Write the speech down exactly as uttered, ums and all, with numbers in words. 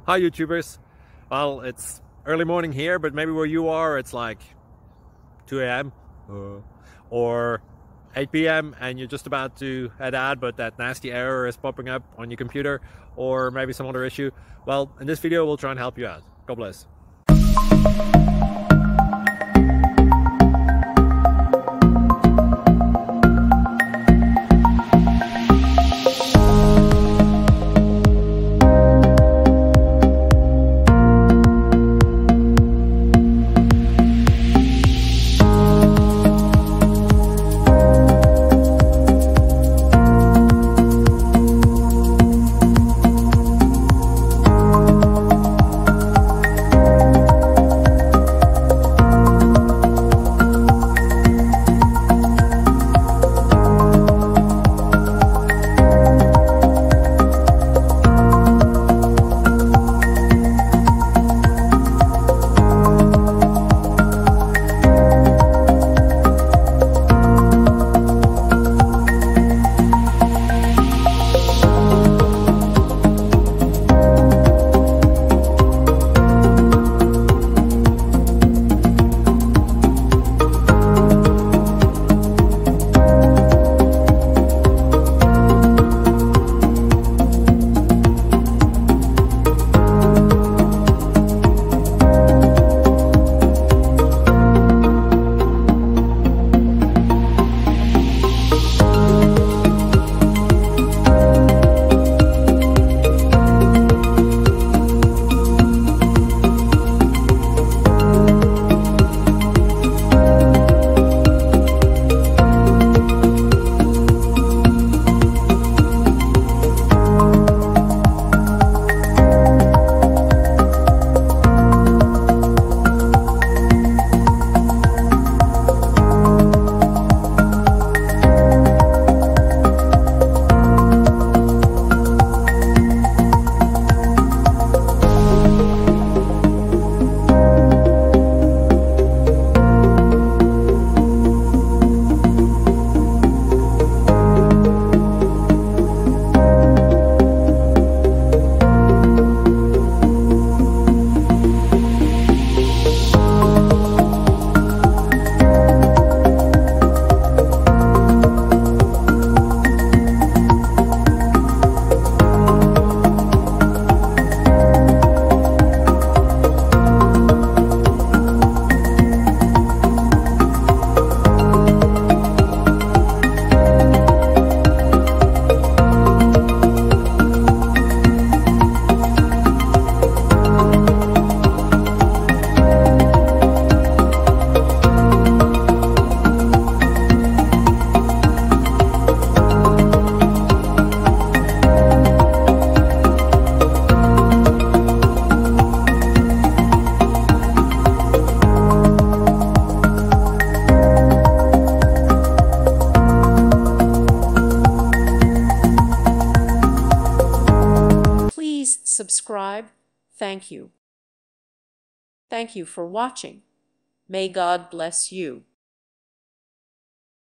Hi YouTubers. Well, it's early morning here, but maybe where you are it's like two A M uh, or eight P M and you're just about to head out, but that nasty error is popping up on your computer, or maybe some other issue. Well, in this video we'll try and help you out. God bless. Subscribe. Thank you. Thank you for watching. May God bless you.